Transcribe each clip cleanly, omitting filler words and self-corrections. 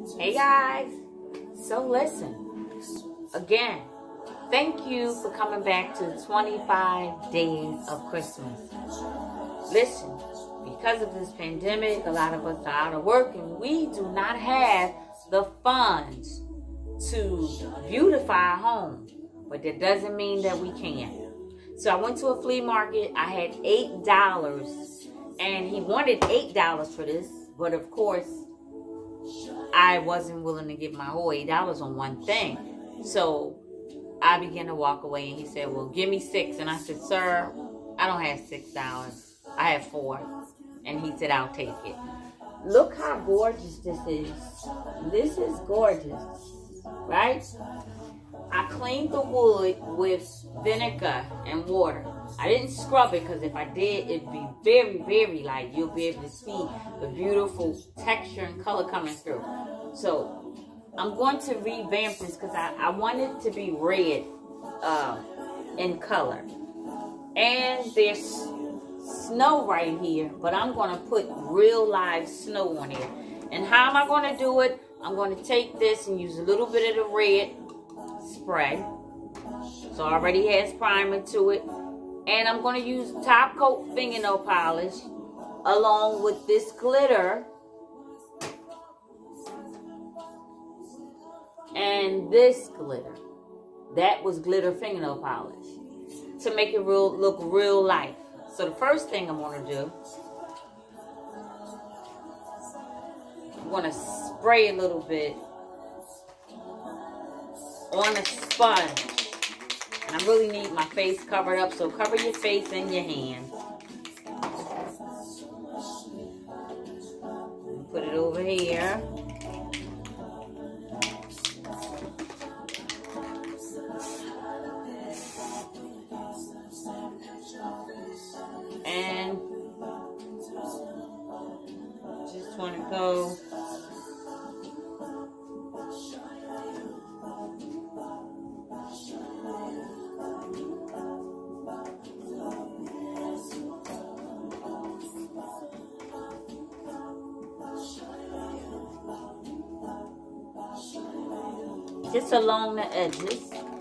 Hey guys, so listen, again, thank you for coming back to 25 Days of Christmas. Listen, because of this pandemic, a lot of us are out of work and we do not have the funds to beautify our home, but that doesn't mean that we can't. So I went to a flea market, I had $8 and he wanted $8 for this, but of course, I wasn't willing to give my whole $8 on one thing. So I began to walk away and he said, well, give me $6. And I said, sir, I don't have $6. I have $4. And he said, I'll take it. Look how gorgeous this is. This is gorgeous, right? I cleaned the wood with vinegar and water. I didn't scrub it because if I did, it'd be very, very light. You'll be able to see the beautiful texture and color coming through. So I'm going to revamp this because I want it to be red in color. And there's snow right here, but I'm going to put real live snow on here. And how am I going to do it? I'm going to take this and use a little bit of the red spray. So it already has primer to it. And I'm going to use top coat fingernail polish along with this glitter and this glitter. That was glitter fingernail polish to make it look real life. So the first thing I'm going to do, I'm going to spray a little bit on a sponge. And I really need my face covered up, so cover your face and your hands. Put it over here. And just want to go just along the edges.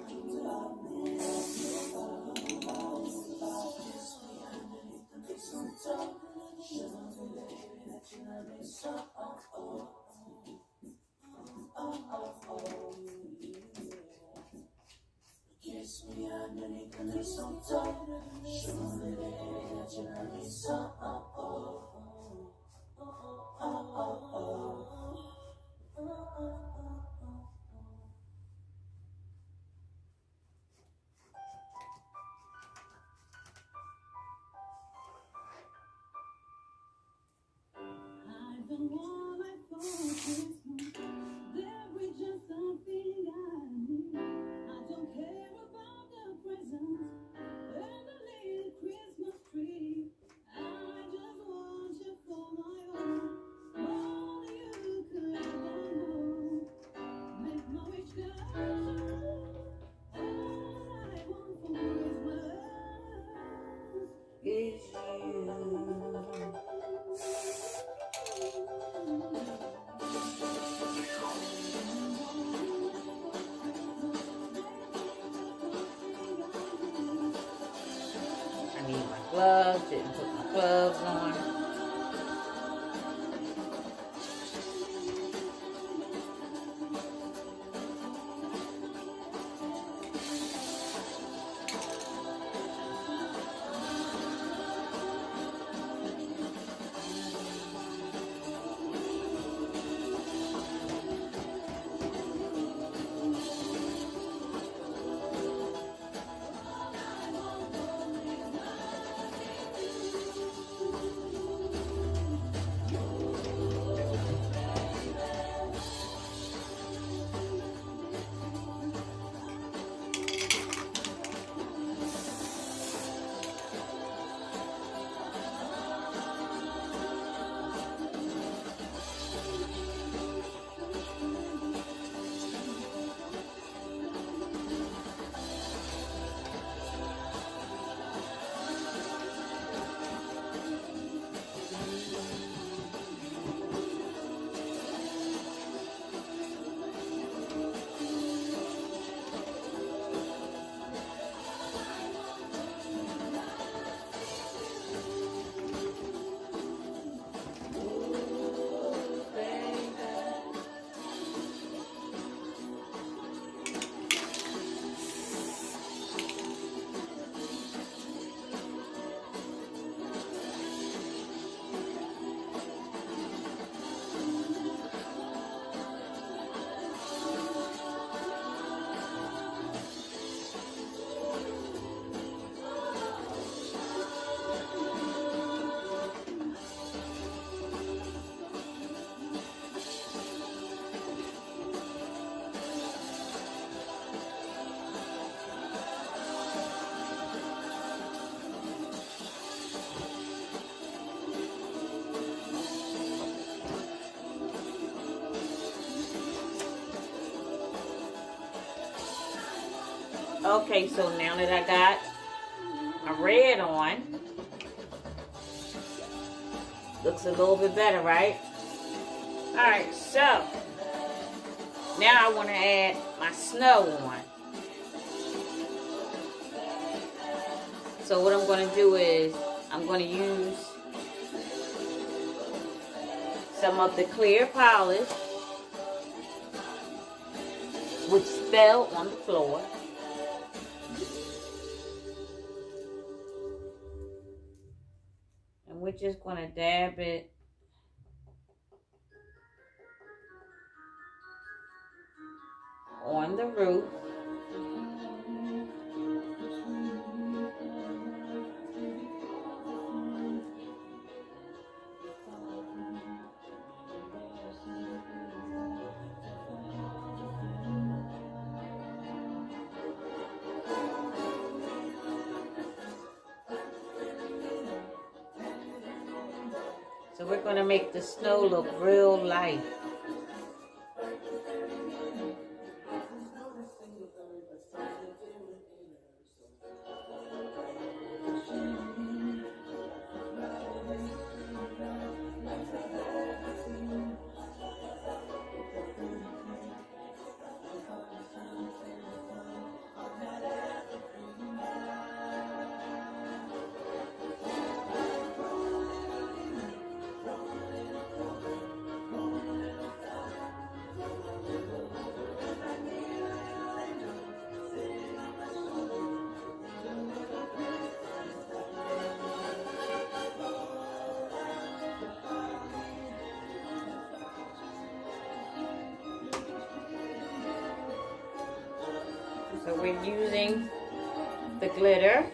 I need my gloves, didn't put my gloves on. Okay, so now that I got my red on, looks a little bit better, right? Alright, so now I want to add my snow on. So what I'm going to do is I'm going to use some of the clear polish, which fell on the floor. And we're just going to dab it on the roof. So we're going to make the snow look real light. So we're using the glitter.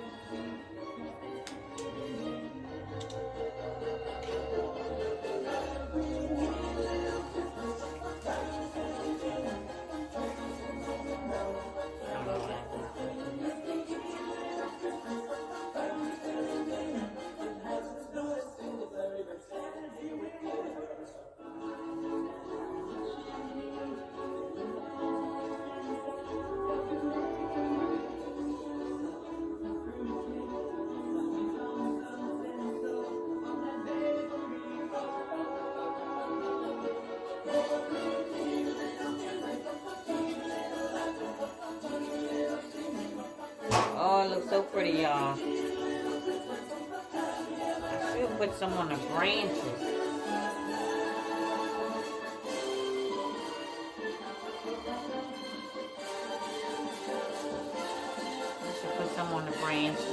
Oh, it looks so pretty, y'all. I should put some on the branches. I should put some on the branches.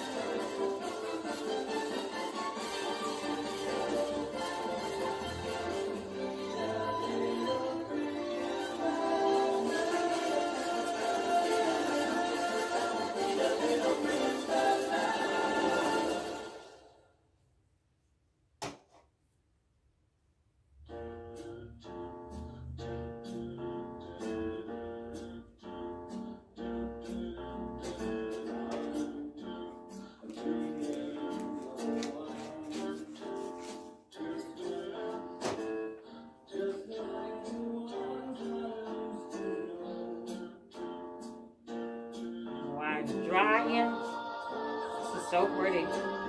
Drying. This is so pretty.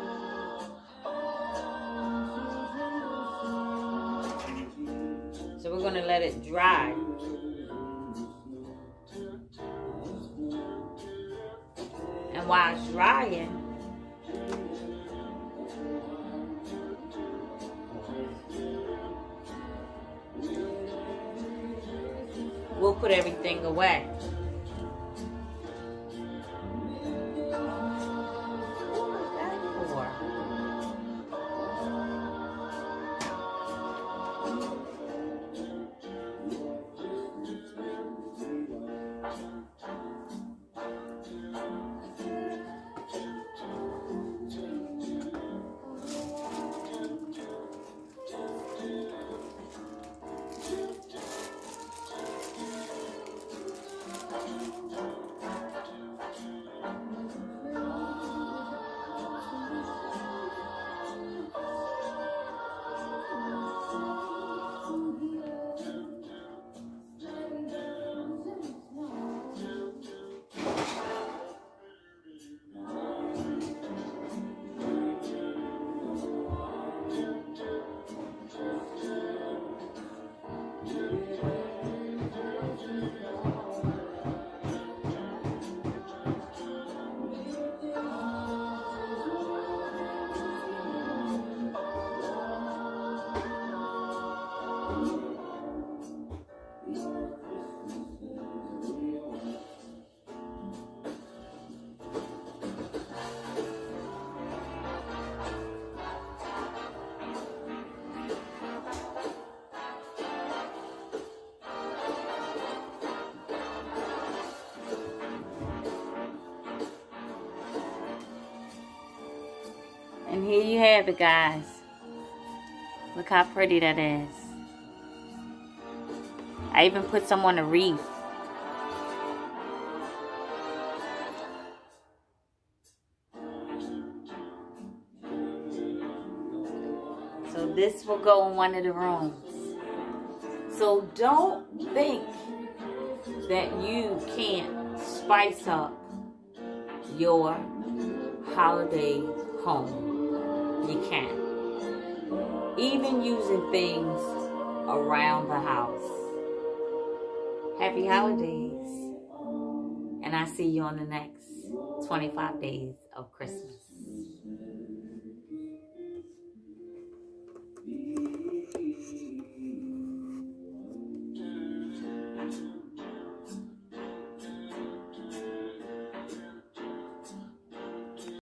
So we're going to let it dry. And while it's drying, we'll put everything away. And here you have it, guys. Look how pretty that is. I even put some on the wreath. So this will go in one of the rooms. So don't think that you can't spice up your holiday home. You can. Even using things around the house. Happy holidays. And I see you on the next 25 days of Christmas.